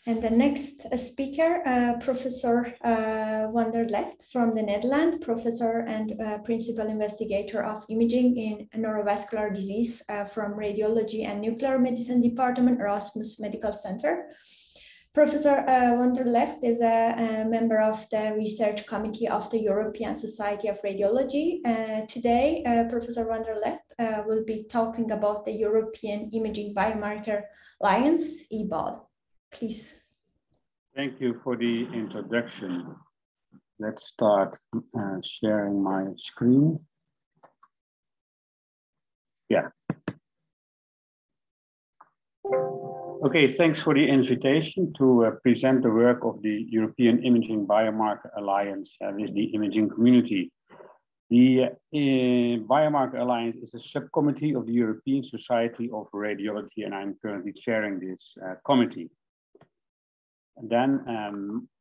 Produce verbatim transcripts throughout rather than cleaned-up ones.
And the next uh, speaker, uh, Professor uh, van der Legt from the Netherlands, professor and uh, principal investigator of imaging in neurovascular disease uh, from Radiology and Nuclear Medicine Department, Erasmus Medical Center. Professor uh, van der Legt is a, a member of the research committee of the European Society of Radiology. Uh, today, uh, Professor van der Legt uh, will be talking about the European Imaging Biomarker Alliance, E B A L. Please. Thank you for the introduction. Let's start uh, sharing my screen. Yeah. Okay, thanks for the invitation to uh, present the work of the European Imaging Biomarker Alliance uh, with the imaging community. The uh, Biomarker Alliance is a subcommittee of the European Society of Radiology, and I'm currently chairing this uh, committee. And then um,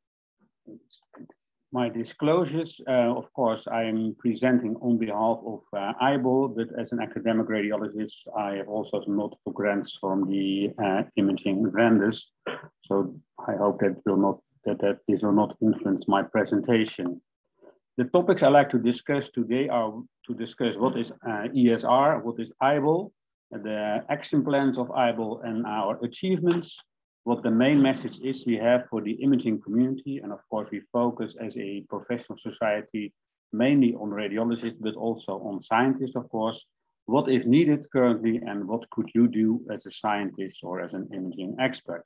my disclosures, uh, of course, I am presenting on behalf of uh, I B O L, but as an academic radiologist, I have also some multiple grants from the uh, imaging vendors. So I hope that will not that, that this will not influence my presentation. The topics I like to discuss today are to discuss what is uh, E S R, what is I B O L, the action plans of I B O L and our achievements, what the main message is we have for the imaging community. And of course, we focus as a professional society mainly on radiologists, but also on scientists, of course. What is needed currently and what could you do as a scientist or as an imaging expert?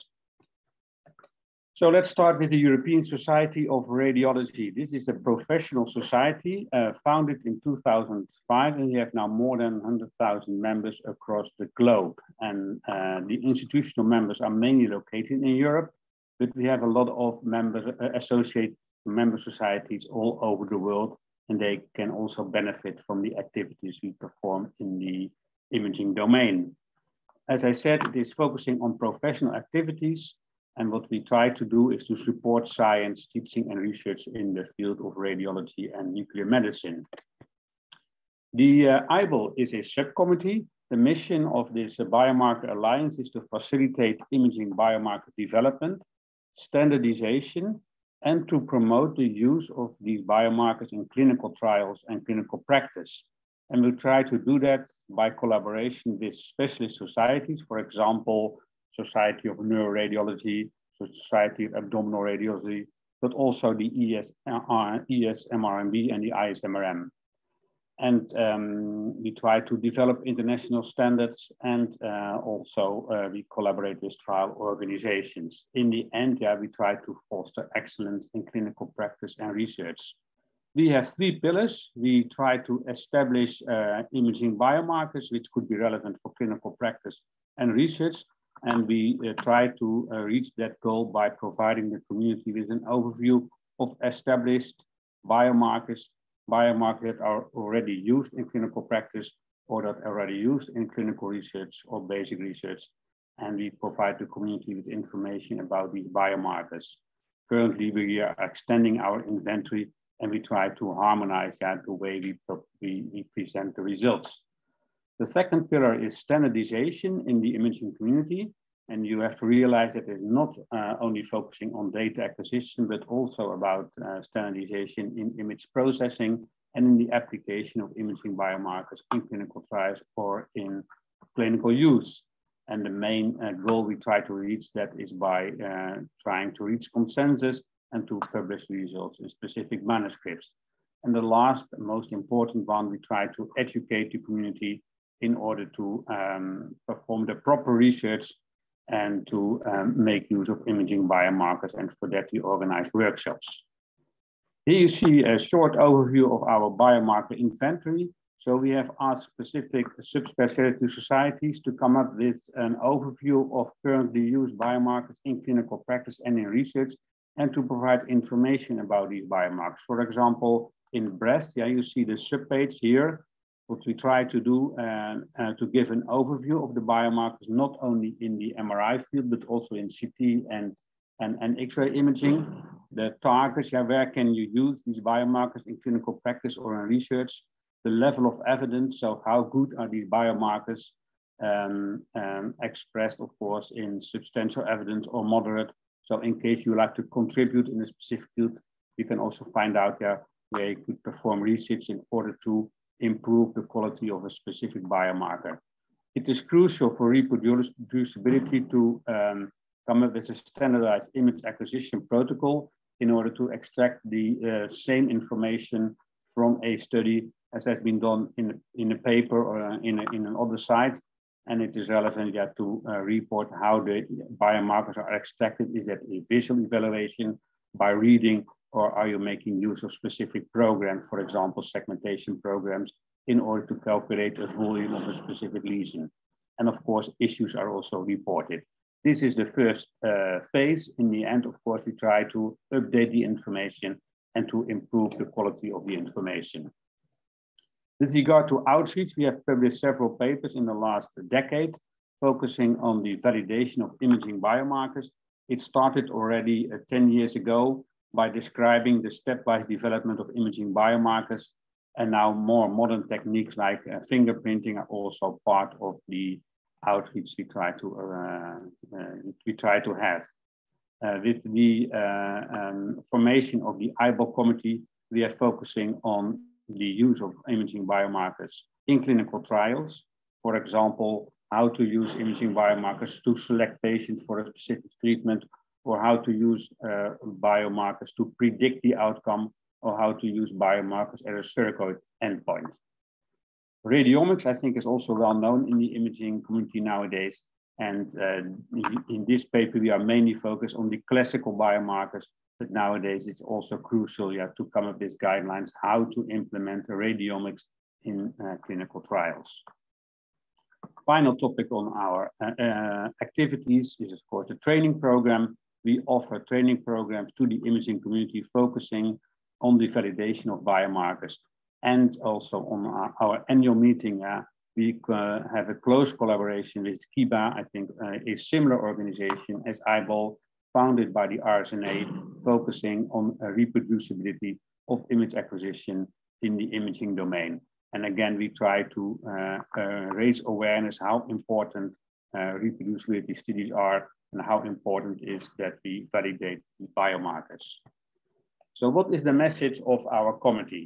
So let's start with the European Society of Radiology. This is a professional society uh, founded in two thousand five, and we have now more than one hundred thousand members across the globe. And uh, the institutional members are mainly located in Europe, but we have a lot of members, uh, associate member societies all over the world, and they can also benefit from the activities we perform in the imaging domain. As I said, it is focusing on professional activities. And what we try to do is to support science, teaching, and research in the field of radiology and nuclear medicine. The uh, I B O L is a subcommittee. The mission of this uh, Biomarker Alliance is to facilitate imaging biomarker development, standardization, and to promote the use of these biomarkers in clinical trials and clinical practice. And we try to do that by collaboration with specialist societies, for example, Society of Neuroradiology, Society of Abdominal Radiology, but also the E S M R M B and the I S M R M. And um, we try to develop international standards, and uh, also uh, we collaborate with trial organizations. In the end, yeah, we try to foster excellence in clinical practice and research. We have three pillars. We try to establish uh, imaging biomarkers, which could be relevant for clinical practice and research. And we uh, try to uh, reach that goal by providing the community with an overview of established biomarkers, biomarkers that are already used in clinical practice or that are already used in clinical research or basic research. And we provide the community with information about these biomarkers. Currently, we are extending our inventory, and we try to harmonize that the way we, we, we present the results. The second pillar is standardization in the imaging community. And you have to realize that it's not uh, only focusing on data acquisition, but also about uh, standardization in image processing and in the application of imaging biomarkers in clinical trials or in clinical use. And the main uh, goal we try to reach that is by uh, trying to reach consensus and to publish results in specific manuscripts. And the last, most important one, we try to educate the community in order to um, perform the proper research and to um, make use of imaging biomarkers, and for that we organize workshops. Here you see a short overview of our biomarker inventory. So we have asked specific subspecialty societies to come up with an overview of currently used biomarkers in clinical practice and in research, and to provide information about these biomarkers. For example, in breast, yeah, you see the subpage here. What we try to do uh, uh, to give an overview of the biomarkers, not only in the M R I field, but also in C T and, and, and X-ray imaging. The targets, yeah, where can you use these biomarkers in clinical practice or in research? The level of evidence, so how good are these biomarkers um, um, expressed, of course, in substantial evidence or moderate, So in case you like to contribute in a specific field, you can also find out there where you could perform research in order to improve the quality of a specific biomarker. It is crucial for reproducibility to um, come up with a standardized image acquisition protocol in order to extract the uh, same information from a study as has been done in, in a paper or in, a, in another site. And it is relevant yeah, to uh, report how the biomarkers are extracted. Is that a visual evaluation by reading, or are you making use of specific programs, for example, segmentation programs, in order to calculate a volume of a specific lesion? And of course, issues are also reported. This is the first uh, phase. In the end, of course, we try to update the information and to improve the quality of the information. With regard to outreach, we have published several papers in the last decade, focusing on the validation of imaging biomarkers. It started already uh, ten years ago by describing the stepwise development of imaging biomarkers, and now more modern techniques like uh, fingerprinting are also part of the outreach we try to uh, uh, we try to have. Uh, with the uh, um, formation of the I B O C committee, we are focusing on the use of imaging biomarkers in clinical trials. For example, how to use imaging biomarkers to select patients for a specific treatment, or how to use uh, biomarkers to predict the outcome, or how to use biomarkers as a surrogate endpoint. Radiomics, I think, is also well known in the imaging community nowadays. And uh, in this paper, we are mainly focused on the classical biomarkers, but nowadays it's also crucial yeah, to come up with guidelines how to implement radiomics in uh, clinical trials. Final topic on our uh, uh, activities is, of course, the training program. We offer training programs to the imaging community focusing on the validation of biomarkers, and also on our, our annual meeting. Uh, we uh, have a close collaboration with KIBA, I think uh, a similar organization as I B O L, founded by the R S N A, focusing on uh, reproducibility of image acquisition in the imaging domain. And again, we try to uh, uh, raise awareness how important uh, reproducibility studies are and how important it is that we validate the biomarkers. So what is the message of our committee?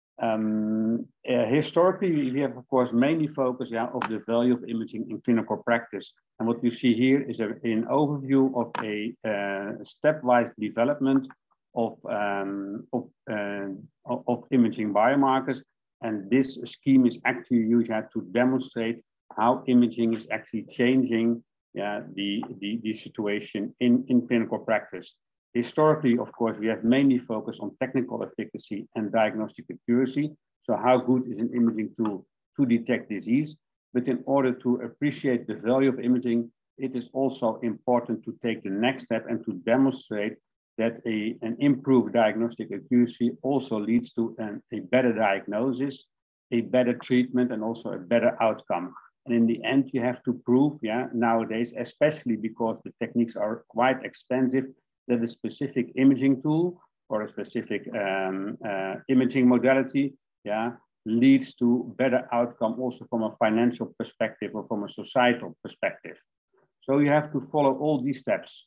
Um, uh, historically, we have, of course, mainly focused yeah, of the value of imaging in clinical practice. And what you see here is a, an overview of a uh, stepwise development of, um, of, uh, of imaging biomarkers. And this scheme is actually used yeah, to demonstrate how imaging is actually changing yeah, the, the, the situation in, in clinical practice. Historically, of course, we have mainly focused on technical efficacy and diagnostic accuracy. So how good is an imaging tool to detect disease? But in order to appreciate the value of imaging, it is also important to take the next step and to demonstrate that a, an improved diagnostic accuracy also leads to an, a better diagnosis, a better treatment, and also a better outcome. And in the end, you have to prove, yeah, nowadays, especially because the techniques are quite expensive, that a specific imaging tool or a specific um, uh, imaging modality yeah, leads to better outcome also from a financial perspective or from a societal perspective. So you have to follow all these steps.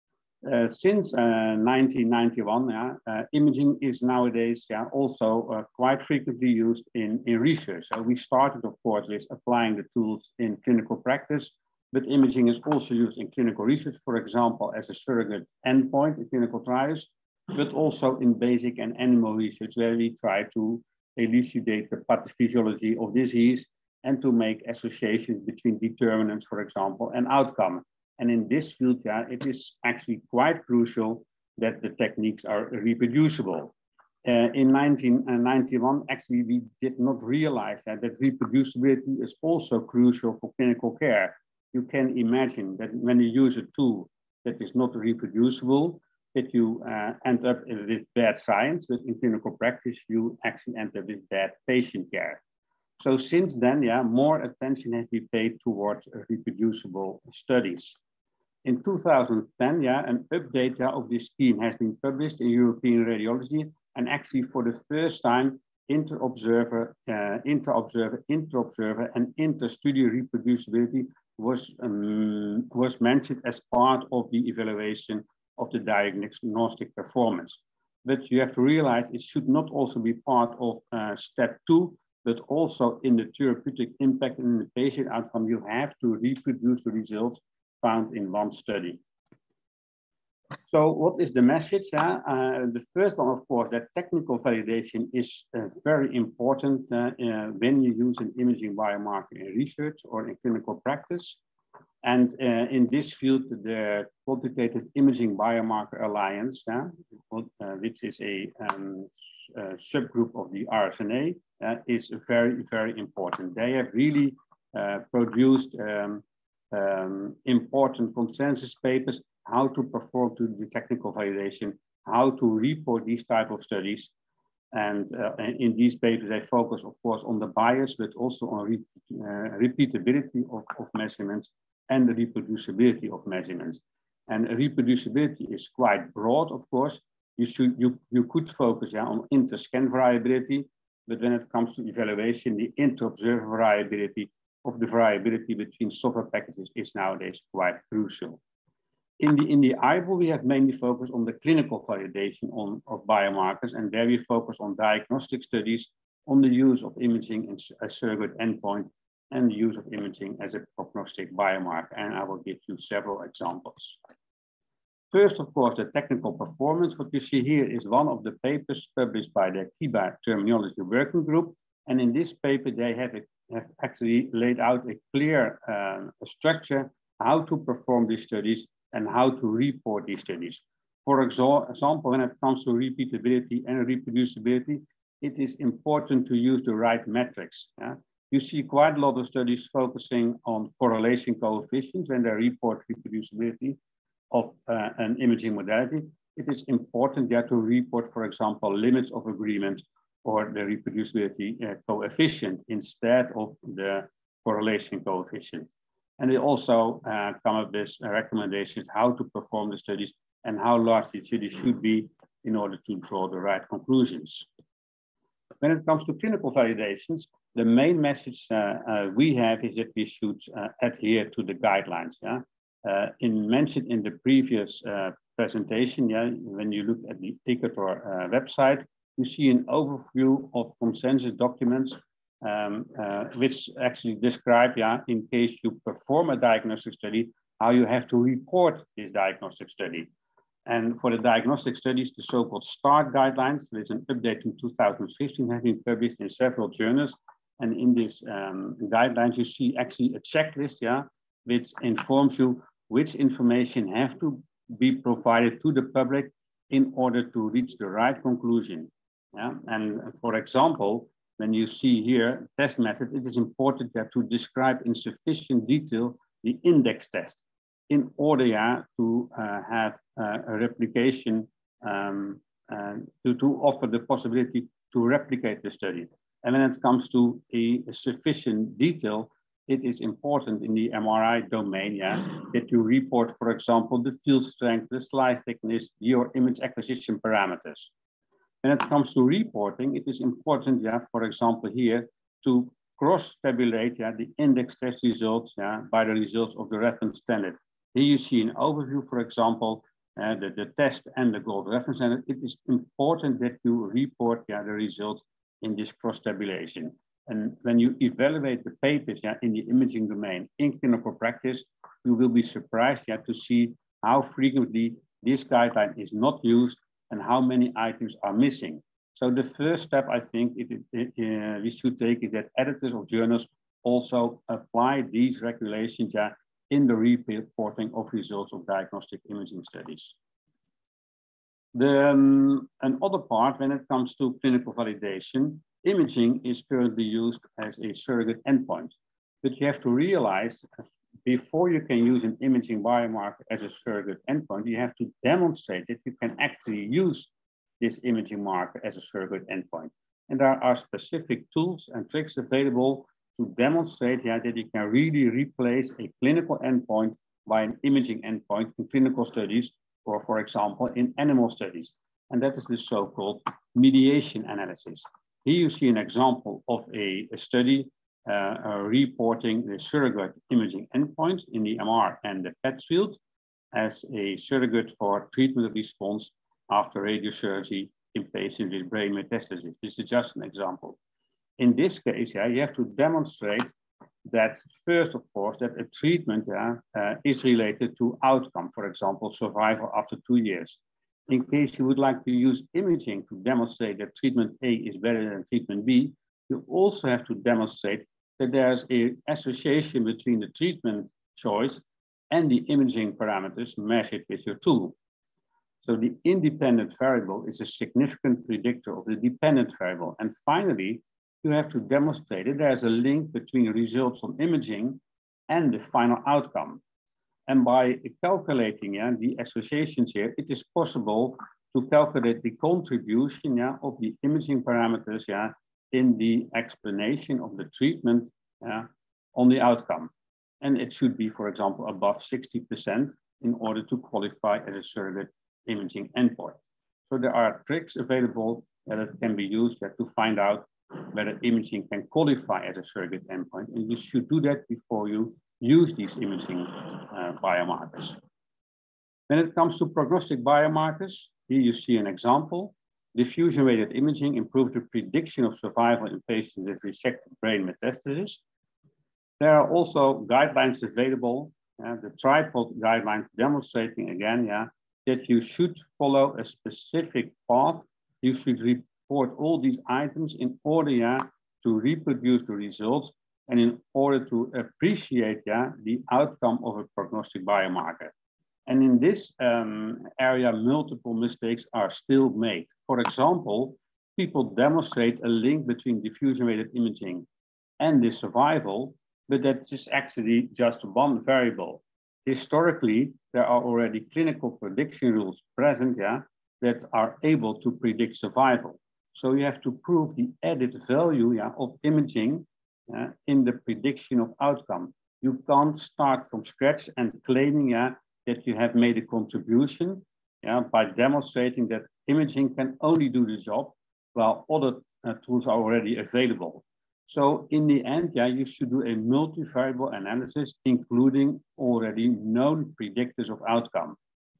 Uh, since uh, nineteen ninety-one, yeah, uh, imaging is nowadays yeah, also uh, quite frequently used in, in research. So we started, of course, with applying the tools in clinical practice, but imaging is also used in clinical research, for example, as a surrogate endpoint in clinical trials, but also in basic and animal research, where we try to elucidate the pathophysiology of disease and to make associations between determinants, for example, and outcome. And in this field, yeah, it is actually quite crucial that the techniques are reproducible. Uh, in nineteen ninety-one, actually, we did not realize that, that reproducibility is also crucial for clinical care. You can imagine that when you use a tool that is not reproducible, that you uh, end up with bad science, but in clinical practice, you actually end up with bad patient care. So since then, yeah, more attention has been paid towards uh, reproducible studies. In two thousand ten, yeah, an update yeah, of this scheme has been published in European Radiology, and actually for the first time, inter-observer, uh, inter-observer, inter-observer, and inter-study reproducibility was, um, was mentioned as part of the evaluation of the diagnostic performance. But you have to realize it should not also be part of uh, step two, but also in the therapeutic impact and in the patient outcome, you have to reproduce the results found in one study. So what is the message? Uh, uh, the first one, of course, that technical validation is uh, very important uh, uh, when you use an imaging biomarker in research or in clinical practice. And uh, in this field, the Quantitative Imaging Biomarker Alliance, uh, uh, which is a, um, a subgroup of the R S N A, uh, is very, very important. They have really uh, produced um, um, important consensus papers, how to perform to the technical validation, how to report these type of studies. And uh, in these papers, they focus, of course, on the bias, but also on re uh, repeatability of, of measurements and the reproducibility of measurements. And reproducibility is quite broad, of course. You should you, you could focus yeah, on inter-scan variability, but when it comes to evaluation, the inter-observer variability of the variability between software packages is nowadays quite crucial. In the, in the I B O, we have mainly focused on the clinical validation on, of biomarkers, and there we focus on diagnostic studies, on the use of imaging as a surrogate endpoint, and the use of imaging as a prognostic biomarker, and I will give you several examples. First, of course, the technical performance. What you see here is one of the papers published by the Kiba Terminology Working Group, and in this paper, they have, a, have actually laid out a clear uh, structure, how to perform these studies and how to report these studies. For example, when it comes to repeatability and reproducibility, it is important to use the right metrics. Yeah? You see quite a lot of studies focusing on correlation coefficients when they report reproducibility of uh, an imaging modality. It is important there to report, for example, limits of agreement or the reproducibility uh, coefficient instead of the correlation coefficient. And they also uh, come up with recommendations how to perform the studies and how large the studies should be in order to draw the right conclusions. When it comes to clinical validations, the main message uh, uh, we have is that we should uh, adhere to the guidelines. Yeah? Uh, in mentioned in the previous uh, presentation, yeah, when you look at the ICATOR uh, website, you see an overview of consensus documents um, uh, which actually describe, yeah, in case you perform a diagnostic study, how you have to report this diagnostic study. And for the diagnostic studies, the so-called START guidelines, with an update in two thousand fifteen, have been published in several journals. And in this um, guidelines, you see actually a checklist, yeah, which informs you which information have to be provided to the public in order to reach the right conclusion. Yeah? And for example, when you see here test method, it is important yeah, to describe in sufficient detail the index test, in order yeah, to uh, have uh, a replication, um, uh, to, to offer the possibility to replicate the study. And when it comes to a, a sufficient detail, it is important in the M R I domain yeah, that you report, for example, the field strength, the slide thickness, your image acquisition parameters. When it comes to reporting, it is important, yeah, for example, here to cross-tabulate yeah, the index test results yeah, by the results of the reference standard. Here you see an overview, for example, uh, the, the test and the gold reference standard. It is important that you report yeah, the results in this cross-tabulation. And when you evaluate the papers yeah, in the imaging domain in clinical practice, you will be surprised yeah, to see how frequently this guideline is not used and how many items are missing. So the first step I think it, it, uh, we should take is that editors of journals also apply these regulations yeah, in the reporting of results of diagnostic imaging studies. The, um, another part, when it comes to clinical validation, imaging is currently used as a surrogate endpoint. But you have to realize, before you can use an imaging biomarker as a surrogate endpoint, you have to demonstrate that you can actually use this imaging marker as a surrogate endpoint. And there are specific tools and tricks available to demonstrate yeah, that you can really replace a clinical endpoint by an imaging endpoint in clinical studies, or for example, in animal studies. And that is the so-called mediation analysis. Here you see an example of a, a study uh, uh, reporting the surrogate imaging endpoint in the M R and the P E T field. as a surrogate for treatment response after radiosurgery in patients with brain metastasis. This is just an example. In this case, yeah, you have to demonstrate that first, of course, that a treatment yeah, uh, is related to outcome, for example, survival after two years. In case you would like to use imaging to demonstrate that treatment A is better than treatment B, you also have to demonstrate that there's an association between the treatment choice and the imaging parameters measured with your tool. So the independent variable is a significant predictor of the dependent variable. And finally, you have to demonstrate that there's a link between results on imaging and the final outcome. And by calculating yeah, the associations here, it is possible to calculate the contribution yeah, of the imaging parameters yeah, in the explanation of the treatment yeah, on the outcome. And it should be, for example, above sixty percent in order to qualify as a surrogate imaging endpoint. So there are tricks available that can be used yeah, to find out whether imaging can qualify as a surrogate endpoint. And you should do that before you use these imaging uh, biomarkers. When it comes to prognostic biomarkers, here you see an example. Diffusion-weighted imaging improved the prediction of survival in patients with resected brain metastasis. There are also guidelines available, uh, the tripod guidelines demonstrating again, yeah, that you should follow a specific path. You should report all these items in order yeah, to reproduce the results and in order to appreciate yeah, the outcome of a prognostic biomarker. And in this um, area, multiple mistakes are still made. For example, people demonstrate a link between diffusion-weighted imaging and the survival, but that is actually just one variable. Historically, there are already clinical prediction rules present yeah, that are able to predict survival. So you have to prove the added value yeah, of imaging uh, in the prediction of outcome. You can't start from scratch and claiming yeah, that you have made a contribution yeah, by demonstrating that imaging can only do the job while other uh, tools are already available. So in the end, yeah, you should do a multivariable analysis, including already known predictors of outcome.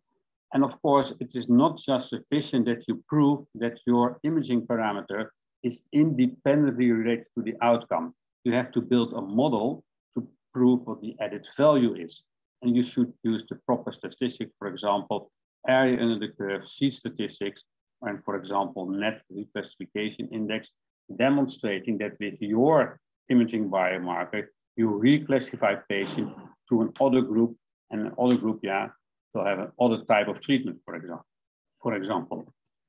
And of course, it is not just sufficient that you prove that your imaging parameter is independently related to the outcome. You have to build a model to prove what the added value is. And you should use the proper statistics, for example, area under the curve, C-statistics, and for example, net reclassification index, demonstrating that with your imaging biomarker, you reclassify patient to an other group, and an other group, yeah, will have another type of treatment, for example. For example.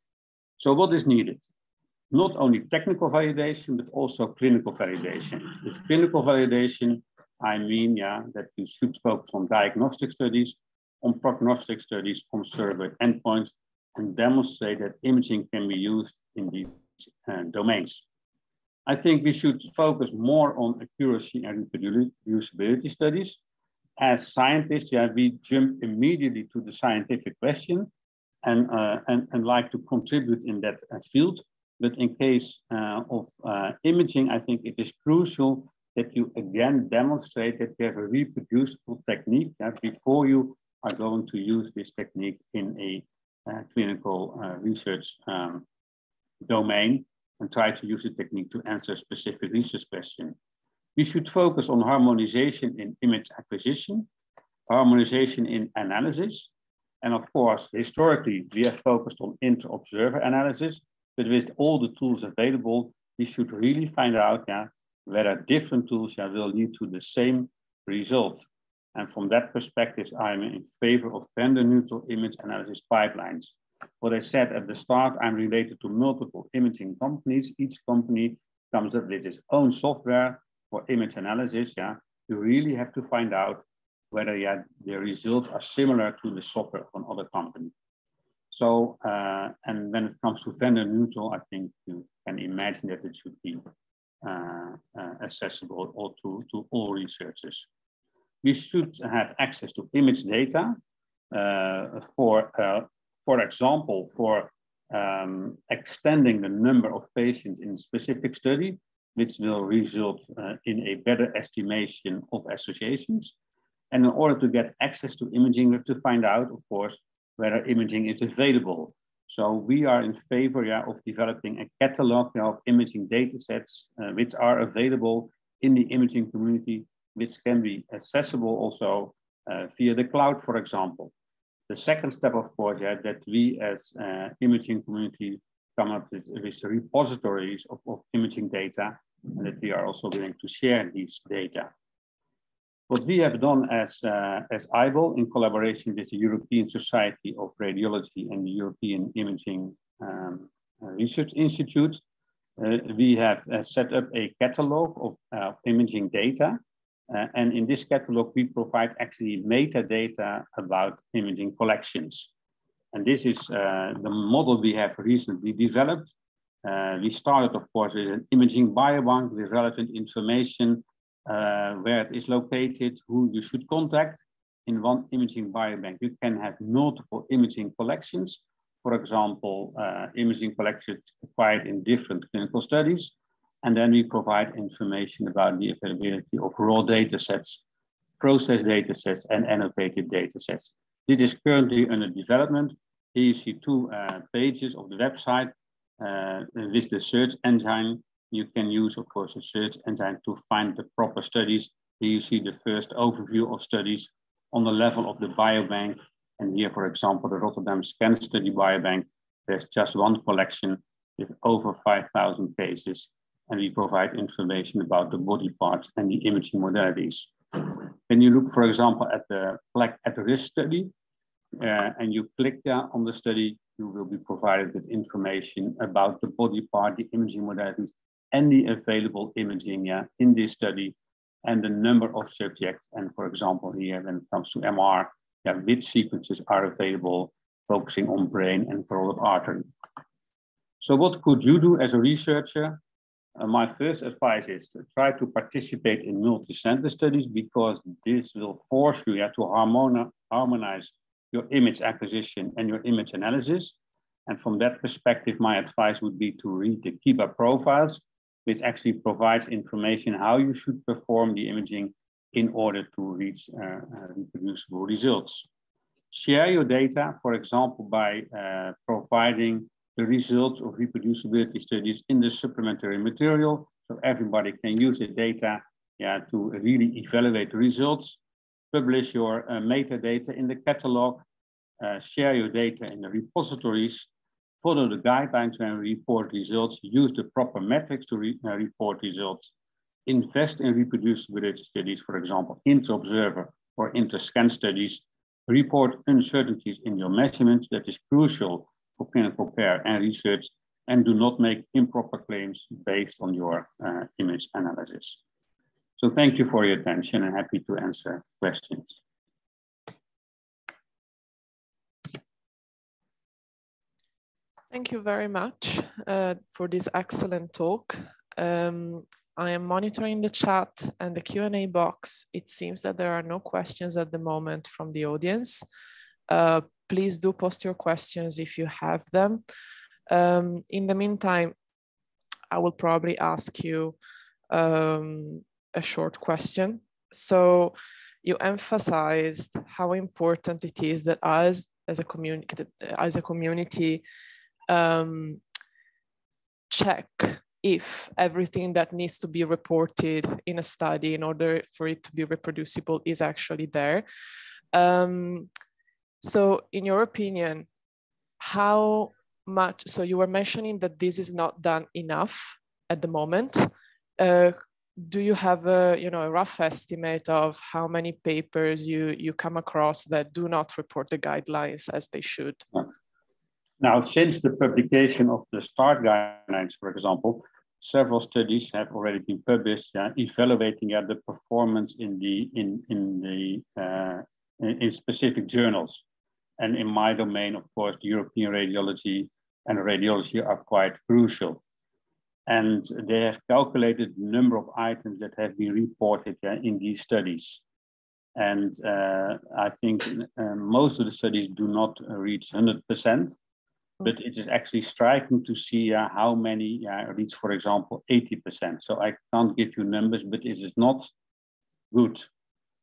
So what is needed? Not only technical validation, but also clinical validation. With clinical validation, I mean, yeah, that you should focus on diagnostic studies, on prognostic studies, on surrogate endpoints, and demonstrate that imaging can be used in these uh, domains. I think we should focus more on accuracy and reproducibility studies. As scientists, yeah, we jump immediately to the scientific question and, uh, and, and like to contribute in that uh, field. But in case uh, of uh, imaging, I think it is crucial that you again demonstrate that you have a reproducible technique uh, before you are going to use this technique in a uh, clinical uh, research um, domain and try to use the technique to answer a specific research question. We should focus on harmonization in image acquisition, harmonization in analysis, and of course, historically, we have focused on inter-observer analysis, but with all the tools available, we should really find out yeah, whether different tools yeah, will lead to the same result. And from that perspective, I'm in favor of vendor-neutral image analysis pipelines. What I said at the start, I'm related to multiple imaging companies. Each company comes up with its own software for image analysis. Yeah, you really have to find out whether yeah, the results are similar to the software of another company. So, uh, and when it comes to vendor neutral, I think you can imagine that it should be uh, uh, accessible all to, to all researchers. We should have access to image data uh, for, uh, for example, for um, extending the number of patients in a specific study, which will result uh, in a better estimation of associations. And in order to get access to imaging, we have to find out, of course, whether imaging is available. So we are in favor yeah, of developing a catalog you know, of imaging data sets uh, which are available in the imaging community, which can be accessible also uh, via the cloud, for example. The second step, of course, yeah, that we as uh, imaging community come up with, with the repositories of, of imaging data, and that we are also willing to share these data. What we have done as, uh, as I B L in collaboration with the European Society of Radiology and the European Imaging um, Research Institute, uh, we have uh, set up a catalog of uh, imaging data. Uh, and in this catalog, we provide actually metadata about imaging collections. And this is uh, the model we have recently developed. Uh, we started, of course, with an imaging biobank with relevant information, uh, where it is located, who you should contact. In one imaging biobank, you can have multiple imaging collections. For example, uh, imaging collections acquired in different clinical studies. And then we provide information about the availability of raw data sets, process data sets, and annotated data sets. This is currently under development. Here you see two uh, pages of the website uh, with the search engine. You can use, of course, a search engine to find the proper studies. Here you see the first overview of studies on the level of the biobank. And here, for example, the Rotterdam Scan Study Biobank, there's just one collection with over five thousand cases. And we provide information about the body parts and the imaging modalities. When you look, for example, at the plaque at-risk study, uh, and you click there on the study, you will be provided with information about the body part, the imaging modalities, and the available imaging yeah, in this study, and the number of subjects. And for example, here, when it comes to M R, yeah, which sequences are available, focusing on brain and carotid artery. So what could you do as a researcher? Uh, my first advice is to try to participate in multi-center studies, because this will force you yeah, to harmoni harmonize your image acquisition and your image analysis. And from that perspective, my advice would be to read the Kiba profiles, which actually provides information how you should perform the imaging in order to reach uh, uh, reproducible results. Share your data, for example, by uh, providing the results of reproducibility studies in the supplementary material, so everybody can use the data yeah, to really evaluate the results. Publish your uh, metadata in the catalog, uh, share your data in the repositories, follow the guidelines when we report results, use the proper metrics to re uh, report results, invest in reproducibility studies, for example, inter-observer or inter-scan studies, report uncertainties in your measurements, that is crucial for clinical care and research, and do not make improper claims based on your uh, image analysis. So thank you for your attention and happy to answer questions. Thank you very much uh, for this excellent talk. Um, I am monitoring the chat and the Q and A box. It seems that there are no questions at the moment from the audience. Uh, please do post your questions if you have them. Um, in the meantime, I will probably ask you um, a short question. So you emphasized how important it is that us as a community, as a community, um, check if everything that needs to be reported in a study in order for it to be reproducible is actually there. Um, so in your opinion, how much, so you were mentioning that this is not done enough at the moment. Uh, do you have a, you know, a rough estimate of how many papers you, you come across that do not report the guidelines as they should? Now, since the publication of the START guidelines, for example, several studies have already been published uh, evaluating uh, the performance in the in in the uh, in, in specific journals. And in my domain, of course, the European radiology and radiology are quite crucial. And they have calculated the number of items that have been reported uh, in these studies. And uh, I think uh, most of the studies do not uh, reach one hundred percent. But it is actually striking to see uh, how many uh, reach, for example, eighty percent. So I can't give you numbers, but it is not good.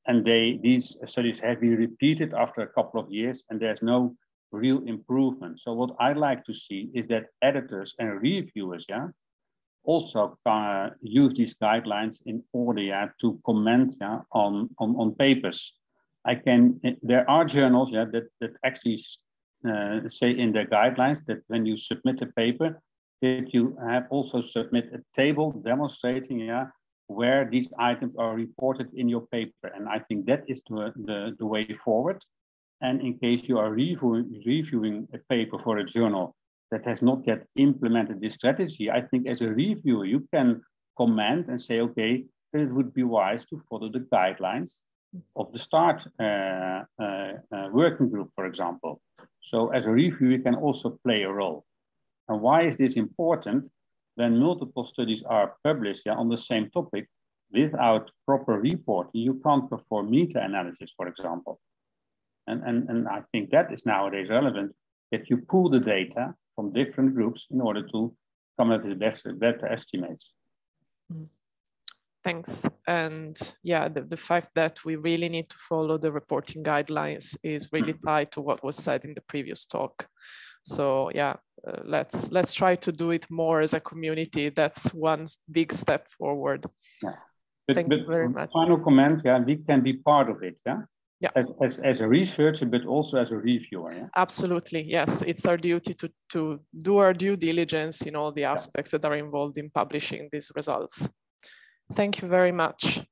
and they these studies have been repeated after a couple of years, and there's no real improvement. So what I like to see is that editors and reviewers, yeah, also uh, use these guidelines in order, yeah, to comment, yeah, on, on on papers. I can. There are journals, yeah, that that actually uh, say in their guidelines that when you submit a paper, that you have also submit a table demonstrating, yeah, where these items are reported in your paper, and I think that is the the, the way forward. And in case you are reviewing, reviewing a paper for a journal that has not yet implemented this strategy, I think as a reviewer, you can comment and say, okay, it would be wise to follow the guidelines of the START uh, uh, uh, working group, for example. So as a reviewer, you can also play a role. And why is this important? When multiple studies are published, yeah, on the same topic, without proper reporting, you can't perform meta-analysis, for example. And, and, and I think that is nowadays relevant, that you pool the data from different groups in order to come up with best, better estimates. Thanks. And yeah, the, the fact that we really need to follow the reporting guidelines is really tied to what was said in the previous talk. So yeah, uh, let's let's try to do it more as a community. That's one big step forward. Yeah. But, Thank but you very much. Final comment, yeah, we can be part of it, yeah? Yeah. As, as, as a researcher, but also as a reviewer. Yeah? Absolutely, yes. It's our duty to, to do our due diligence in all the aspects yeah. that are involved in publishing these results. Thank you very much.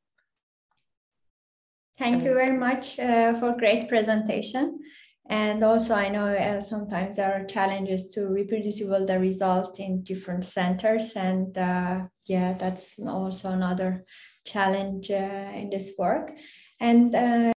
Thank and... you very much uh, for great presentation. And also, I know uh, sometimes there are challenges to reproducible the result in different centers. And uh, yeah, that's also another challenge uh, in this work. And uh,